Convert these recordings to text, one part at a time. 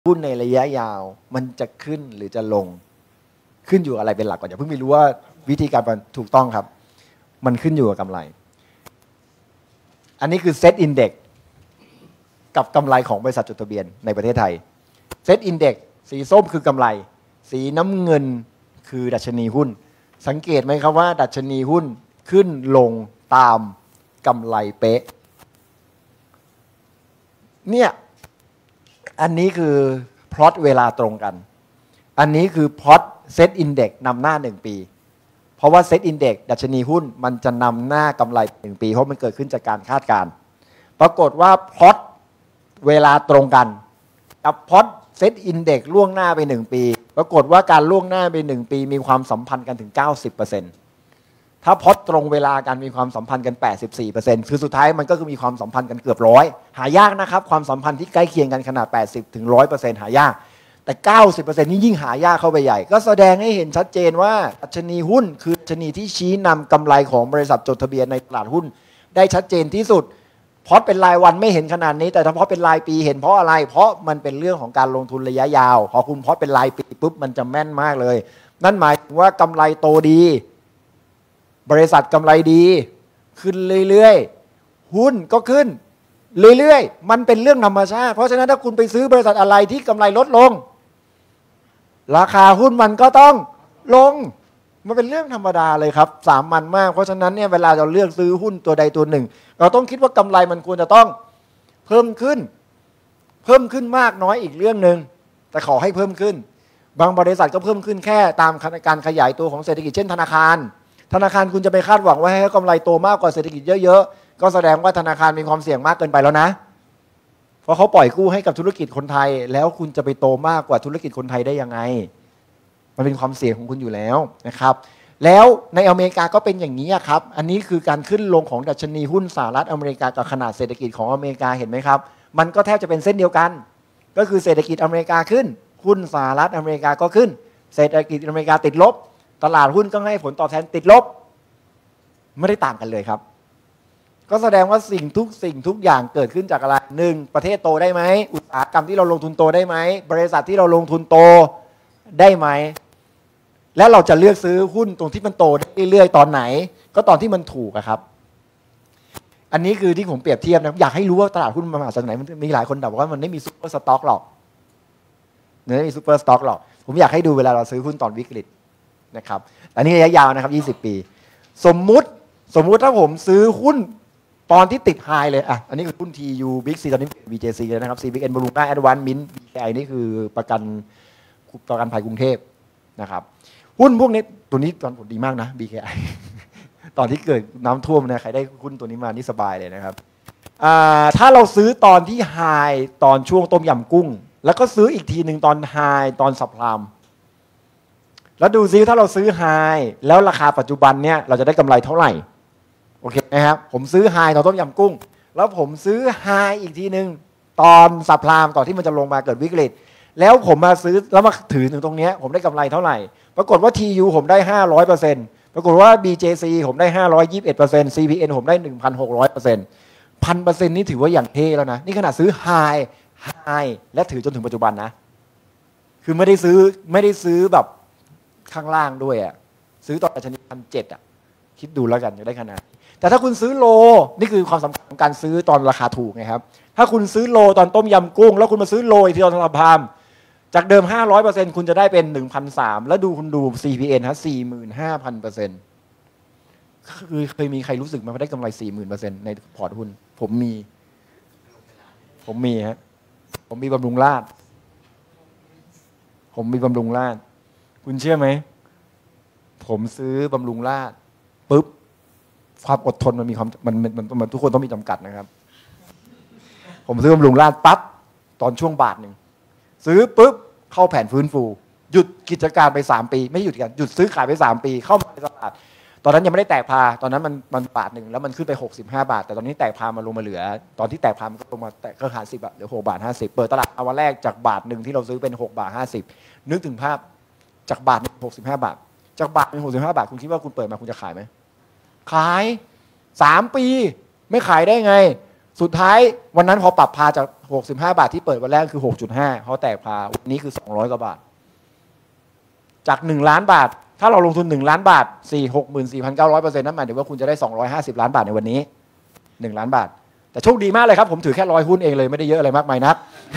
หุ้นในระยะยาวมันจะขึ้นหรือจะลงขึ้นอยู่อะไรเป็นหลักก่อนอย่าเพิ่งไปรู้ว่าวิธีการถูกต้องครับมันขึ้นอยู่กับกำไรอันนี้คือเซตอินเด็กกับกำไรของบริษัทจดทะเบียนในประเทศไทยเซตอินเด็กสีส้มคือกำไรสีน้ำเงินคือดัชนีหุ้นสังเกตไหมครับว่าดัชนีหุ้นขึ้นลงตามกำไรเป๊ะเนี่ยอันนี้คือพลอตเวลาตรงกันอันนี้คือพลอตเซตอินเด็กนำหน้า1ปีเพราะว่าเซตอินเด็กดัชนีหุ้นมันจะนำหน้ากำไร1ปีเพราะมันเกิดขึ้นจากการคาดการณ์ปรากฏว่าพลอตเวลาตรงกันกับพลอตเซตอินเด็กล่วงหน้าไป1ปีปรากฏว่าการล่วงหน้าไป1ปีมีความสัมพันธ์กันถึง 90%ถ้าพลอตตรงเวลากันมีความสัมพันธ์กัน 84% คือสุดท้ายมันก็คือมีความสัมพันธ์กันเกือบ100หายากนะครับความสัมพันธ์ที่ใกล้เคียงกันขนาด 80 ถึง 100% หายากแต่ 90% นี่ยิ่งหายากเข้าไปใหญ่ก็แสดงให้เห็นชัดเจนว่าดัชนีหุ้นคือดัชนีที่ชี้นำกำไรของบริษัทจดทะเบียนในตลาดหุ้นได้ชัดเจนที่สุดพอเป็นรายวันไม่เห็นขนาดนี้แต่ถ้าพอเป็นรายปีเห็นเพราะอะไรเพราะมันเป็นเรื่องของการลงทุนระยะยาวพอคุณพอเป็นรายปีปุ๊บมันจะแม่นมากเลยนั่นหมายถึงว่ากำไรโตดีบริษัทกำไรดีขึ้นเรื่อยๆหุ้นก็ขึ้นเรื่อยๆมันเป็นเรื่องธรรมชาติเพราะฉะนั้นถ้าคุณไปซื้อบริษัทอะไรที่กำไรลดลงราคาหุ้นมันก็ต้องลงมันเป็นเรื่องธรรมดาเลยครับสามัญมากเพราะฉะนั้นเนี่ยเวลาเราเลือกซื้อหุ้นตัวใดตัวหนึ่งเราต้องคิดว่ากำไรมันควรจะต้องเพิ่มขึ้นมากน้อยอีกเรื่องหนึ่งแต่ขอให้เพิ่มขึ้นบางบริษัทก็เพิ่มขึ้นแค่ตามการขยายตัวของเศรษฐกิจเช่นธนาคารคุณจะไปคาดหวังว่าให้กำไรโตมากกว่าเศรษฐกิจเยอะๆก็แสดงว่าธนาคารมีความเสี่ยงมากเกินไปแล้วนะเพราะเขาปล่อยกู้ให้กับธุรกิจคนไทยแล้วคุณจะไปโตมากกว่าธุรกิจคนไทยได้ยังไงมันเป็นความเสี่ยงของคุณอยู่แล้วนะครับแล้วในอเมริกาก็เป็นอย่างนี้ครับอันนี้คือการขึ้นลงของดัชนีหุ้นสหรัฐอเมริกากับขนาดเศรษฐกิจของอเมริกาเห็นไหมครับมันก็แทบจะเป็นเส้นเดียวกันก็คือเศรษฐกิจอเมริกาขึ้นหุ้นสหรัฐอเมริกาก็ขึ้นเศรษฐกิจอเมริกาติดลบตลาดหุ้นก็ให้ผลตอบแทนติดลบไม่ได้ต่างกันเลยครับก็แสดงว่าสิ่งทุกอย่างเกิดขึ้นจากอะไรหนึ่งประเทศโตได้ไหมอุตสาหกรรมที่เราลงทุนโตได้ไหมบริษัทที่เราลงทุนโตได้ไหมและเราจะเลือกซื้อหุ้นตรงที่มันโตได้เรื่อยๆตอนไหนก็ตอนที่มันถูกครับอันนี้คือที่ผมเปรียบเทียบนะอยากให้รู้ว่าตลาดหุ้นมันมาจากไหนมันมีหลายคนบอกว่ามันไม่มีซุปเปอร์สต็อกหรอกไม่มีซุปเปอร์สต็อกหรอกผมอยากให้ดูเวลาเราซื้อหุ้นตอนวิกฤตนะครับอันนี้ระยะยาวนะครับ20 ปีสมมุติถ้าผมซื้อหุ้นตอนที่ติดไฮเลยอ่ะอันนี้คือหุ้น TU Big C ตอนนี้ BJC เลยนะครับ CBN Bermuda Advance Mint BKI นี่คือประกันภัยกรุงเทพนะครับหุ้นพวกนี้ตัวนี้ตอนผลดีมากนะ BKI ตอนที่เกิดน้ำท่วมนะใครได้หุ้นตัวนี้มานี่สบายเลยนะครับถ้าเราซื้อตอนที่ไฮตอนช่วงต้มยำกุ้งแล้วก็ซื้ออีกทีหนึ่งตอนไฮตอนซับไพรม์แล้วดูซิถ้าเราซื้อไฮแล้วราคาปัจจุบันเนี่ยเราจะได้กำไรเท่าไหร่โอเคนะครับผมซื้อไฮตอนต้มยำกุ้งแล้วผมซื้อไฮอีกทีหนึ่งตอนซับไพรม์ก่อนที่มันจะลงมาเกิดวิกฤตแล้วผมมาซื้อแล้วมาถือถึงตรงนี้ผมได้กำไรเท่าไหร่ปรากฏว่า TU ผมได้ 500% ปรากฏว่า BJC ผมได้ 521% CPN ผมได้ 1,600% 1,000% นี่ถือว่าอย่างเท่แล้วนะนี่ขนาดซื้อไฮและถือจนถึงปัจจุบันนะคือไม่ได้ซื้อแบบข้างล่างด้วยอ่ะซื้อตอนดัชนี 1,700 อ่ะคิดดูแล้วกันจะได้ขนาดแต่ถ้าคุณซื้อโลนี่คือความสำคัญของการซื้อตอนราคาถูกไงครับถ้าคุณซื้อโลตอนต้มยำกุ้งแล้วคุณมาซื้อโลอีกทีตอนซับไพรม์จากเดิม 500% คุณจะได้เป็น 1,300 แล้วคุณดู CPN ฮะ 45,000% คือเคยมีใครรู้สึกมาได้กำไร 40,000% ในพอร์ตหุ้นผมมีฮะผมมีบำรุงราษฎร์คุณเชื่อไหมผมซื้อบำรุงราษฎร์ปุ๊บความอดทนมันมีความมันทุกคนต้องมีจำกัดนะครับผมซื้อบำรุงราษฎร์ปั๊บตอนช่วงบาทหนึ่งซื้อปุ๊บเข้าแผนฟื้นฟูหยุดกิจการไป3 ปีไม่หยุดกันหยุดซื้อขายไป3 ปีเข้ามาในตลาดตอนนั้นยังไม่ได้แตกพาตอนนั้นมันบาทหนึ่งแล้วมันขึ้นไป65 บาทแต่ตอนนี้แตกพามาลงมาเหลือตอนที่แตกพามันก็ลงมาแตกก็หาร10 บาทเหลือ6.50 เปิดตลาดวันแรกจากบาทหนึ่งที่เราซื้อเป็น6.50 นึกถึงภาพจากบาท65 บาทจากบาทเป็น65 บาทคุณคิดว่าคุณเปิดมาคุณจะขายไหมขาย3 ปีไม่ขายได้ไงสุดท้ายวันนั้นพอปรับพาจาก65 บาทที่เปิดวันแรกคือ 6.5 เขาแตกพาวันนี้คือ200 กว่าบาทจาก1 ล้านบาทถ้าเราลงทุน1 ล้านบาท64,900%นั่นหมายถึงว่าคุณจะได้250 ล้านบาทในวันนี้1 ล้านบาทแต่โชคดีมากเลยครับผมถือแค่100 หุ้นเองเลยไม่ได้เยอะอะไรมากมายนัก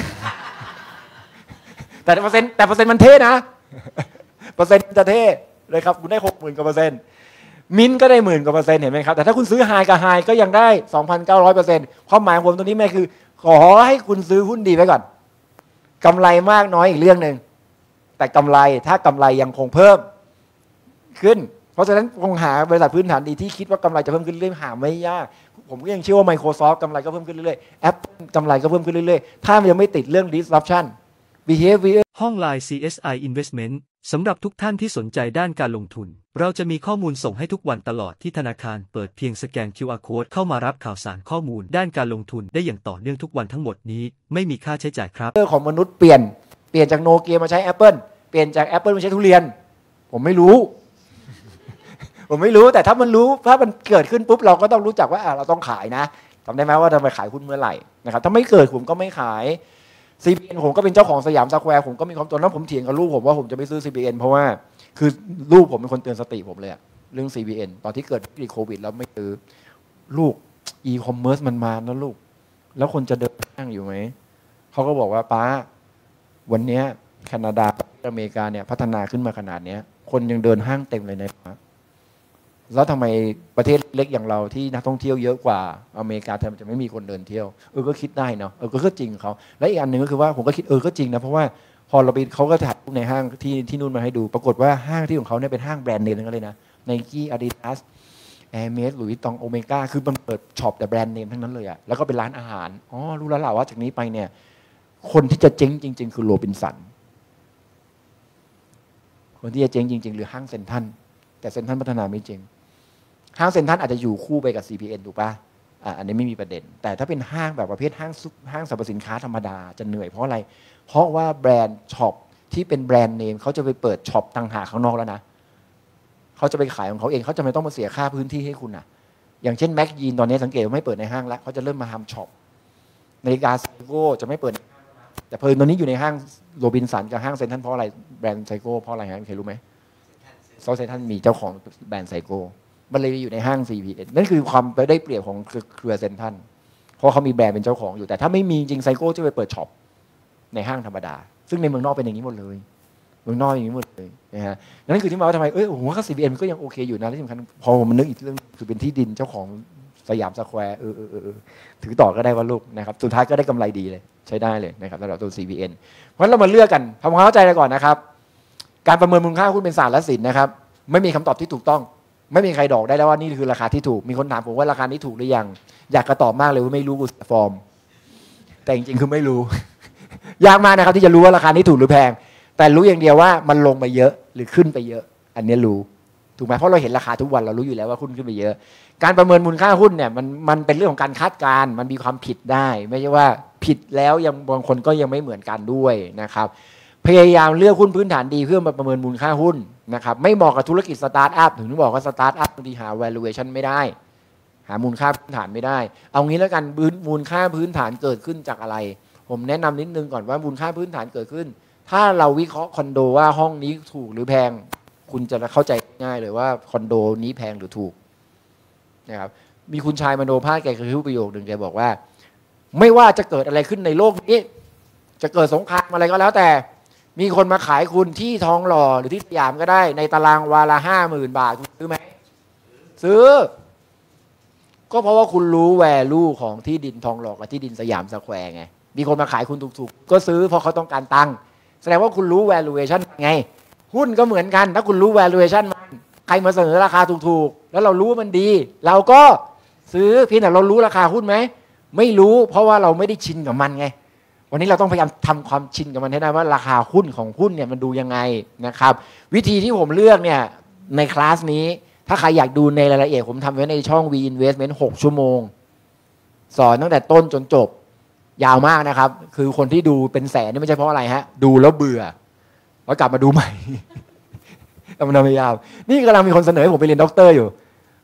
แต่เปอร์เซ็นต์มันเท่นะเปอร์เซ็นต์จะเท่เลยครับคุณได้ 60,000 กว่าเปอร์เซ็นต์มินก็ได้10,000 กว่าเปอร์เซ็นต์เห็นไหมครับแต่ถ้าคุณซื้อไฮกับไฮก็ยังได้ 2,900% ความหมายของผมตรงนี้แม่คือขอให้คุณซื้อหุ้นดีไว้ก่อนกำไรมากน้อยอีกเรื่องนึงแต่กำไรถ้ากำไรยังคงเพิ่มขึ้นเพราะฉะนั้นคงหาบริษัทพื้นฐานดีที่คิดว่ากำไรจะเพิ่มขึ้นเรื่อยหาไม่ยากผมก็ยังเชื่อว่า Microsoft กำไรก็เพิ่มขึ้นเรื่อยๆ Apple กำไรก็เพิ่มขึ้นเรื่อยๆถ้ามันยังไม่ติดเรื่อง disruption behavior ห้อง Line CSI Investment สำหรับทุกท่านที่สนใจด้านการลงทุนเราจะมีข้อมูลส่งให้ทุกวันตลอดที่ธนาคารเปิดเพียงสแกน QR Code เข้ามารับข่าวสารข้อมูลด้านการลงทุนได้อย่างต่อเนื่องทุกวันทั้งหมดนี้ไม่มีค่าใช้จ่ายครับของมนุษย์เปลี่ยนจากโนเกียมาใช้ Apple เปลี่ยนจาก Apple มาใช้ทุเรียนผมไม่รู้ แต่ถ้ามันรู้ถ้ามันเกิดขึ้นปุ๊บเราก็ต้องรู้จักว่าเราต้องขายนะจำได้ไหมว่าจะไปขายหุ้นเมื่อไหร่นะครับถ้าไม่เกิดผมก็ไม่ขาย CBN ผมก็เป็นเจ้าของสยามสแควร์ผมก็มีความตัวนั้นผมเถียงกับลูกผมว่าผมจะไม่ซื้อ CBN เพราะว่าคือลูกผมเป็นคนเตือนสติผมเลยเรื่อง CBN ตอนที่เกิดวิกฤตโควิดแล้วไม่ซื้อลูก e-commerce มันมานะลูกแล้วคนจะเดินห้างอยู่ไหมเขาก็บอกว่าป้าวันนี้แคนาดาอเมริกาเนี่ยพัฒนาขึ้นมาขนาดนี้คนยังเดินห้างเต็มเลยนะแล้วทำไมประเทศเล็กอย่างเราที่นักท่องเที่ยวเยอะกว่าอเมริกาทำไมจะไม่มีคนเดินเที่ยวก็คิดได้เนาะก็จริงเขาและอีกอันหนึ่งก็คือว่าผมก็คิดก็จริงนะเพราะว่าพอเราไปเขาก็ถ่ายรูปในห้างที่นู่นมาให้ดูปรากฏว่าห้างที่ของเขาเนี่ยเป็นห้างแบรนด์เนมทั้งนั้นเลยนะ Nike Adidas Hermes หลุยส์ตองโอเมก้าคือมันเปิดช็อปแต่แบรนด์เนมทั้งนั้นเลยอะแล้วก็เป็นร้านอาหารรู้แล้วล่ะว่าจากนี้ไปเนี่ยคนที่จะเจ๊งจริงๆคือโรบินสันคนที่จะเจ๊งจริงๆหรือห้างเซ็นทรัลแต่เซ็นทรัลพัฒนาไม่จริงห้างเซ็นทรัลอาจจะอยู่คู่ไปกับ CPN ถูกป่ะอันนี้ไม่มีประเด็นแต่ถ้าเป็นห้างแบบประเภทห้างสรรพสินค้าธรรมดาจะเหนื่อยเพราะอะไรเพราะว่าแบรนด์ช็อปที่เป็นแบรนด์เนมเขาจะไปเปิดช็อปต่างหากข้างนอกแล้วนะเขาจะไปขายของเขาเองเขาจะไม่ต้องมาเสียค่าพื้นที่ให้คุณนะอย่างเช่นแม็กยีนตอนนี้สังเกตว่าไม่เปิดในห้างแล้วเขาจะเริ่มมาทำช็อปนาฬิกาไซโก้จะไม่เปิดแต่เพลินตอนนี้อยู่ในห้างโรบินสันกับห้างเซ็นทรัลเพราะอะไรแบรนด์ไซโก้เพราะอะไรฮะใครรู้ไหมเซ็นทรัลมีเจ้าของแบรนด์ไซโก้มันเลยอยู่ในห้าง CPN นั่นคือความได้เปรียบของเครือเซ็นทรัลเพราะเขามีแบรนด์เป็นเจ้าของอยู่แต่ถ้าไม่มีจริงไซโก้จะไปเปิดช็อปในห้างธรรมดาซึ่งในเมืองนอกเป็นอย่างนี้หมดเลยเมืองนอกอย่างนี้หมดเลยนะฮะนั่นคือที่มาว่าทำไมผมว่า CPN ก็ยังโอเคอยู่นะที่สำคัญพอมันนึกอีกเรื่องคือเป็นที่ดินเจ้าของสยามสแควร์ถือต่อก็ได้ว่าลูกนะครับสุดท้ายก็ได้กำไรดีเลยใช้ได้เลยนะครับสำหรับตัว CPN เพราะฉะนั้นเรามาเลือกกันทำความเข้าใจกันก่อนนะครับการประเมินมูลค่าหุ้นเป็นศาสตร์และศิลป์นะครับไม่มีคำตอบที่ถูกต้องไม่มีใครบอกได้แล้วว่านี่คือราคาที่ถูกมีคนถามผมว่าราคานี้ถูกหรือยังอยากกระตอบมากเลยว่าไม่รู้กูฟอร์มแต่จริงๆคือไม่รู้ ยากมากนะครับที่จะรู้ว่าราคานี้ถูกหรือแพงแต่รู้อย่างเดียวว่ามันลงไปเยอะหรือขึ้นไปเยอะอันนี้รู้ถูกไหมเพราะเราเห็นราคาทุกวันเรารู้อยู่แล้วว่าหุ้นขึ้นไปเยอะการประเมินมูลค่าหุ้นเนี่ยมันเป็นเรื่องของการคาดการณ์มันมีความผิดได้ไม่ใช่ว่าผิดแล้วยังบางคนก็ยังไม่เหมือนกันด้วยนะครับพยายามเลือกหุ้นพื้นฐานดีเพื่อมาประเมินมูลค่าหุ้นนะครับไม่เหมาะกับธุรกิจสตาร์ทอัพถึงบอกว่าสตาร์ทอัพบางทีหา valuation ไม่ได้หามูลค่าพื้นฐานไม่ได้เอางี้แล้วกันมูลค่าพื้นฐานเกิดขึ้นจากอะไรผมแนะนำนิดนึงก่อนว่ามูลค่าพื้นฐานเกิดขึ้นถ้าเราวิเคราะห์คอนโดว่าห้องนี้ถูกหรือแพงคุณจะเข้าใจง่ายเลยว่าคอนโดนี้แพงหรือถูกนะครับมีคุณชายมโนภาสแกเคยพูดประโยคหนึ่งแกบอกว่าไม่ว่าจะเกิดอะไรขึ้นในโลกนี้จะเกิดสงครามอะไรก็แล้วแต่มีคนมาขายคุณที่ทองหล่อหรือที่สยามก็ได้ในตารางวาละ50,000 บาทคุณซื้อไหมซื้อก็เพราะว่าคุณรู้แวลูของที่ดินทองหล่อกับที่ดินสยามสแควร์ไงมีคนมาขายคุณถูกๆก็ซื้อเพราะเขาต้องการตังค์แสดงว่าคุณรู้ valuation ไงหุ้นก็เหมือนกันถ้าคุณรู้ valuation มันใครมาเสนอราคาถูกๆแล้วเรารู้ว่ามันดีเราก็ซื้อเพียงแต่เรารู้ราคาหุ้นไหมไม่รู้เพราะว่าเราไม่ได้ชินกับมันไงวันนี้เราต้องพยายามทำความชินกับมันให้ได้ว่าราคาหุ้นของหุ้นเนี่ยมันดูยังไงนะครับวิธีที่ผมเลือกเนี่ยในคลาสนี้ถ้าใครอยากดูในรายละเอียดผมทำไว้ในช่อง V Investment 6 ชั่วโมงสอนตั้งแต่ต้นจนจบยาวมากนะครับคือคนที่ดูเป็นแสนนี่ไม่ใช่เพราะอะไรฮะดูแล้วเบื่อแล้วกลับมาดูใหม่ กลับมาพยายามนี่กำลังมีคนเสนอให้ผมไปเรียนด็อกเตอร์อยู่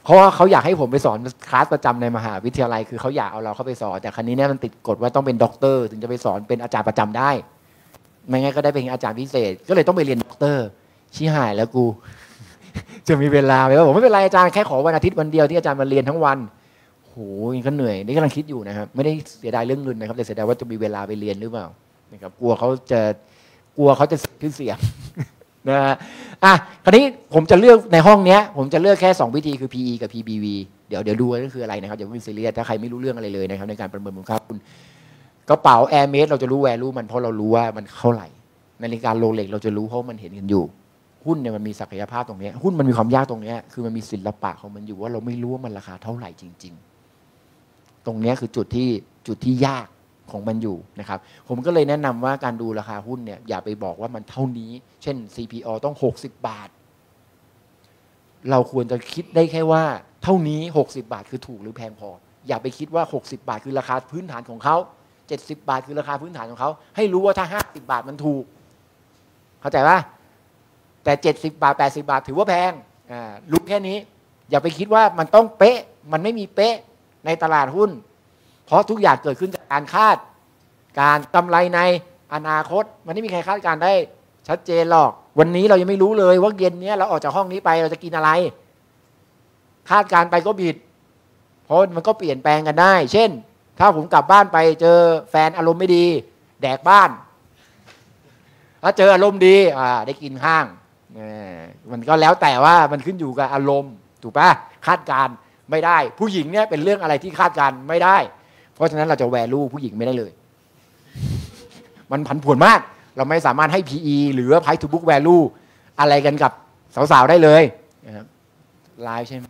เพราะว่าเขาอยากให้ผมไปสอนคลาสประจำในมหาวิทยาลัยคือเขาอยากเอาเราเข้าไปสอนแต่ครั้นี้เนี่ยมันติดกฎว่าต้องเป็นด็อกเตอร์ถึงจะไปสอนเป็นอาจารย์ประจำได้ไม่งั้นก็ได้เป็นอาจารย์พิเศษก็เลยต้องไปเรียนด็อกเตอร์ชี้หายแล้วกู จะมีเวลาไหมว่าผมไม่เป็นไรอาจารย์แค่ขอวันอาทิตย์วันเดียวที่อาจารย์มาเรียนทั้งวันโหก็เหนื่อยนี่กำลังคิดอยู่นะครับไม่ได้เสียดายเรื่องเงินนะครับแต่เสียดายว่าจะมีเวลาไปเรียนหรือเปล่านะครับกลัวเขาจะขึ้นเสียง นะฮะคราวนี้ผมจะเลือกในห้องนี้ผมจะเลือกแค่2วิธีคือ PE กับ PBV เดี๋ยวดูว่านั่นคืออะไรนะครับอย่าเพิ่งซีเรียสถ้าใครไม่รู้เรื่องอะไรเลยนะครับในการประเมินมูลค่าหุ้นกระเป๋า Hermes เราจะรู้ value มันเพราะเรารู้ว่ามันเท่าไหร่นาฬิกาโรเล็กเราจะรู้เพราะมันเห็นกันอยู่หุ้นเนี่ยมันมีศักยภาพตรงนี้หุ้นมันมีความยากตรงนี้คือมันมีศิลปะของมันอยู่ว่าเราไม่รู้ว่ามันราคาเท่าไหร่จริงๆตรงนี้คือจุดที่ยากของมันอยู่นะครับผมก็เลยแนะนำว่าการดูราคาหุ้นเนี่ยอย่าไปบอกว่ามันเท่านี้เช่น CPO ต้อง60 บาทเราควรจะคิดได้แค่ว่าเท่านี้60 บาทคือถูกหรือแพงพออย่าไปคิดว่า60 บาทคือราคาพื้นฐานของเขา70 บาทคือราคาพื้นฐานของเขาให้รู้ว่าถ้า50 บาทมันถูกเข้าใจป่ะแต่70 บาท80 บาทถือว่าแพงรู้แค่นี้อย่าไปคิดว่ามันต้องเป๊ะมันไม่มีเป๊ะในตลาดหุ้นเพราะทุกอย่างเกิดขึ้นจากการคาดการกำไรในอนาคตมันไม่มีใครคาดการได้ชัดเจนหรอกวันนี้เรายังไม่รู้เลยว่าเย็นนี้เราออกจากห้องนี้ไปเราจะกินอะไรคาดการไปก็ผิดเพราะมันก็เปลี่ยนแปลงกันได้เช่นถ้าผมกลับบ้านไปเจอแฟนอารมณ์ไม่ดีแดกบ้านถ้าเจออารมณ์ดีได้กินห้างมันก็แล้วแต่ว่ามันขึ้นอยู่กับอารมณ์ถูกปะคาดการไม่ได้ผู้หญิงเนี่ยเป็นเรื่องอะไรที่คาดการไม่ได้เพราะฉะนั้นเราจะแวลูผู้หญิงไม่ได้เลยมันผันผวนมากเราไม่สามารถให้ PE หรือ Price to Book Value อะไรกันกับสาวๆได้เลยนะครับไลฟ์ใช่ไหม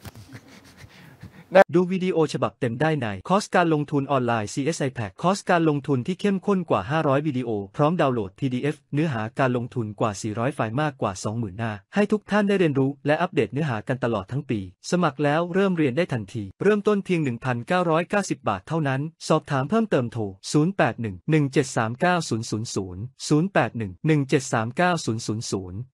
ดูวิดีโอฉบับเต็มได้ในคอร์สการลงทุนออนไลน์ CSI Pack คอร์สการลงทุนที่เข้มข้นกว่า500วิดีโอพร้อมดาวน์โหลด PDF เนื้อหาการลงทุนกว่า400ไฟล์มากกว่า 20,000 หน้าให้ทุกท่านได้เรียนรู้และอัปเดตเนื้อหากันตลอดทั้งปีสมัครแล้วเริ่มเรียนได้ทันทีเริ่มต้นเพียง 1,990 บาทเท่านั้นสอบถามเพิ่มเติมโทร 0811739000 0811739000